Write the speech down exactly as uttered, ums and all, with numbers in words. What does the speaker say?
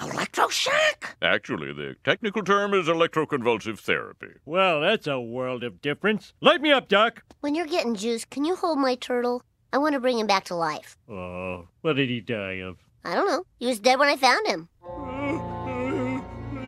Electroshock? Actually, the technical term is electroconvulsive therapy. Well, that's a world of difference. Light me up, Doc. When you're getting juice, can you hold my turtle? I want to bring him back to life. Oh, what did he die of? I don't know. He was dead when I found him.